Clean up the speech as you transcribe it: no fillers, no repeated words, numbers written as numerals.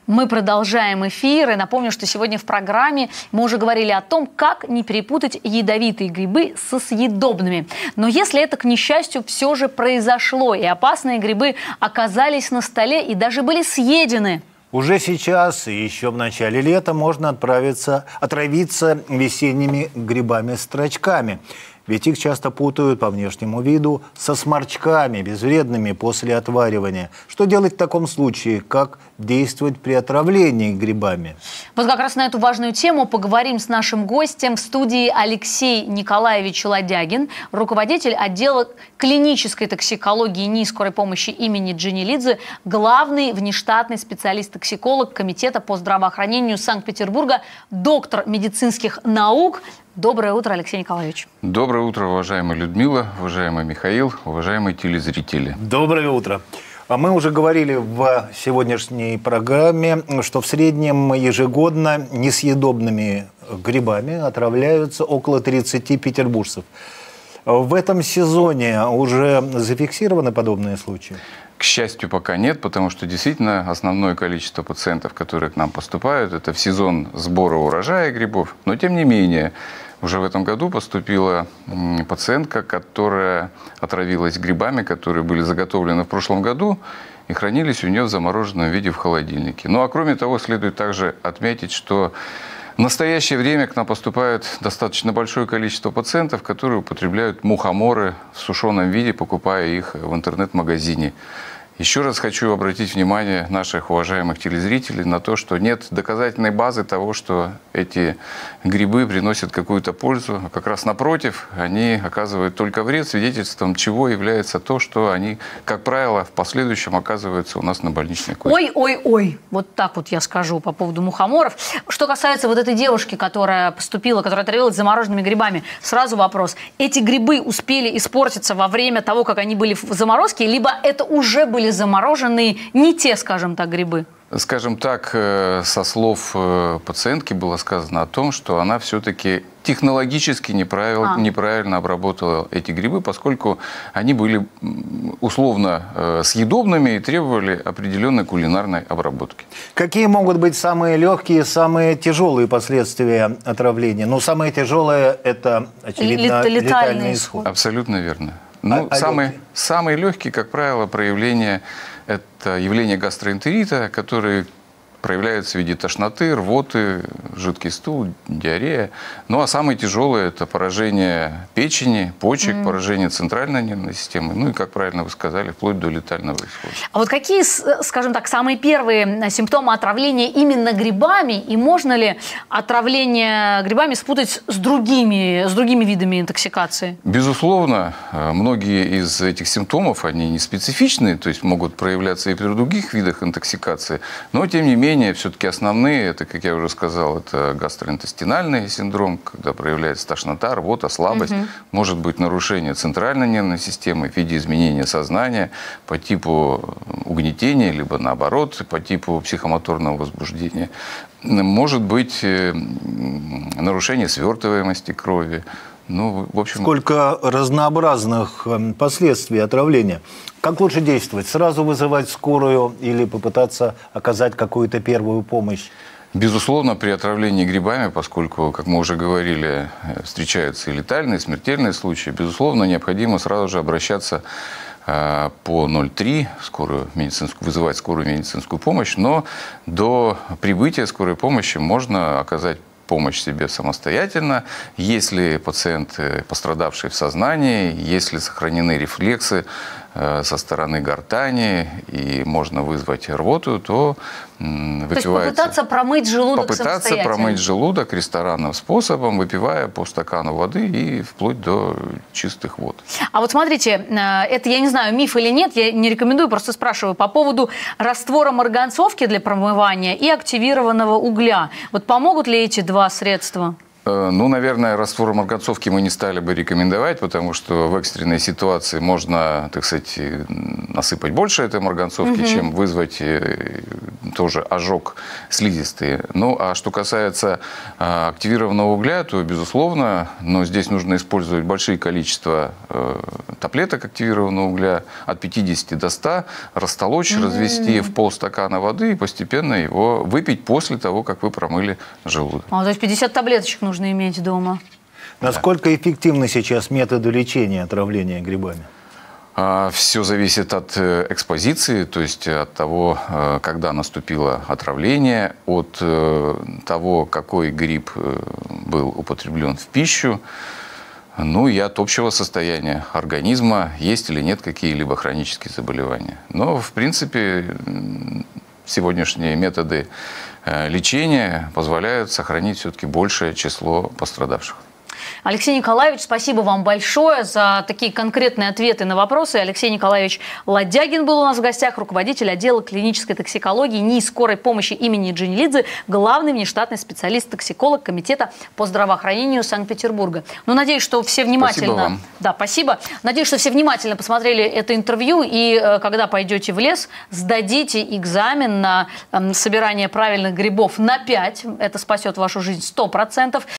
Мы продолжаем эфир. И напомню, что сегодня в программе мы уже говорили о том, как не перепутать ядовитые грибы со съедобными. Но если это, к несчастью, все же произошло, и опасные грибы оказались на столе и даже были съедены, уже сейчас и еще в начале лета можно отравиться весенними грибами-строчками. Ведь их часто путают по внешнему виду со сморчками, безвредными после отваривания. Что делать в таком случае? Как действовать при отравлении грибами? Вот как раз на эту важную тему поговорим с нашим гостем. В студии Алексей Николаевич Ладягин, руководитель отдела клинической токсикологии НИИ скорой помощи имени Дженилидзе, главный внештатный специалист-токсиколог Комитета по здравоохранению Санкт-Петербурга, доктор медицинских наук. Доброе утро, Алексей Николаевич. Доброе утро, уважаемая Людмила, уважаемый Михаил, уважаемые телезрители. Доброе утро. Мы уже говорили в сегодняшней программе, что в среднем ежегодно несъедобными грибами отравляются около 30 петербуржцев. В этом сезоне уже зафиксированы подобные случаи? К счастью, пока нет, потому что действительно основное количество пациентов, которые к нам поступают, это в сезон сбора урожая грибов. Но тем не менее, уже в этом году поступила пациентка, которая отравилась грибами, которые были заготовлены в прошлом году и хранились у нее в замороженном виде в холодильнике. Ну а кроме того, следует также отметить, что в настоящее время к нам поступает достаточно большое количество пациентов, которые употребляют мухоморы в сушеном виде, покупая их в интернет-магазине. Еще раз хочу обратить внимание наших уважаемых телезрителей на то, что нет доказательной базы того, что эти грибы приносят какую-то пользу. А как раз напротив, они оказывают только вред, свидетельством чего является то, что они, как правило, в последующем оказываются у нас на больничной койке. Ой, вот так вот я скажу по поводу мухоморов. Что касается вот этой девушки, которая поступила, которая отравилась замороженными грибами, сразу вопрос. Эти грибы успели испортиться во время того, как они были в заморозке, либо это уже были замороженные, не те, скажем так, грибы? Скажем так, со слов пациентки было сказано о том, что она все-таки технологически неправильно обработала эти грибы, поскольку они были условно съедобными и требовали определенной кулинарной обработки. Какие могут быть самые легкие, самые тяжелые последствия отравления? Ну, самое тяжелое – это, очевидно, летальный исход. Абсолютно верно. Ну, самый легкий, как правило, проявление – это явление гастроэнтерита, который проявляется в виде тошноты, рвоты, жидкий стул, диарея. Ну, а самое тяжелое – это поражение печени, почек, поражение центральной нервной системы. Ну, и, как правильно вы сказали, вплоть до летального исхода. А вот какие, скажем так, самые первые симптомы отравления именно грибами? И можно ли отравление грибами спутать с другими видами интоксикации? Безусловно, многие из этих симптомов, они не специфичны, то есть могут проявляться и при других видах интоксикации, но, тем не менее, все-таки основные, это, как я уже сказал, это гастроинтестинальный синдром, когда проявляется тошнота, рвота, слабость. Может быть нарушение центральной нервной системы в виде изменения сознания по типу угнетения, либо наоборот, по типу психомоторного возбуждения. Может быть нарушение свертываемости крови. Ну, в общем... Сколько разнообразных последствий отравления. Как лучше действовать? Сразу вызывать скорую или попытаться оказать какую-то первую помощь? Безусловно, при отравлении грибами, поскольку, как мы уже говорили, встречаются и летальные, и смертельные случаи, безусловно, необходимо сразу же обращаться по 03, вызывать скорую медицинскую помощь, но до прибытия скорой помощи можно оказать помощь себе самостоятельно, если пациент пострадавший в сознании, если сохранены рефлексы со стороны гортани и можно вызвать рвоту, то выпивается... То есть попытаться промыть желудок самостоятельно? Попытаться промыть желудок ресторанным способом, выпивая по стакану воды и вплоть до чистых вод. А вот смотрите, это, я не знаю, миф или нет, я не рекомендую, просто спрашиваю по поводу раствора марганцовки для промывания и активированного угля. Вот помогут ли эти два средства? Ну, наверное, раствор марганцовки мы не стали бы рекомендовать, потому что в экстренной ситуации можно, так сказать, насыпать больше этой марганцовки, чем вызвать тоже ожог слизистый. Ну, а что касается активированного угля, то, безусловно, но здесь нужно использовать большие количества таблеток активированного угля, от 50 до 100, растолочь, развести в полстакана воды и постепенно его выпить после того, как вы промыли желудок. То есть 50 таблеточек нужно иметь дома. Насколько эффективны сейчас методы лечения отравления грибами? Все зависит от экспозиции, то есть от того, когда наступило отравление, от того, какой гриб был употреблен в пищу, ну и от общего состояния организма, есть или нет какие-либо хронические заболевания. Но, в принципе, сегодняшние методы лечения позволяют сохранить все-таки большее число пострадавших. Алексей Николаевич, спасибо вам большое за такие конкретные ответы на вопросы. Алексей Николаевич Ладягин был у нас в гостях, руководитель отдела клинической токсикологии НИИ скорой помощи имени Джинилидзе, главный внештатный специалист-токсиколог Комитета по здравоохранению Санкт-Петербурга. Ну, надеюсь, что все внимательно... Спасибо вам. Да, спасибо. Надеюсь, что все внимательно посмотрели это интервью, и когда пойдете в лес, сдадите экзамен на собирание правильных грибов на 5. Это спасет вашу жизнь 100%.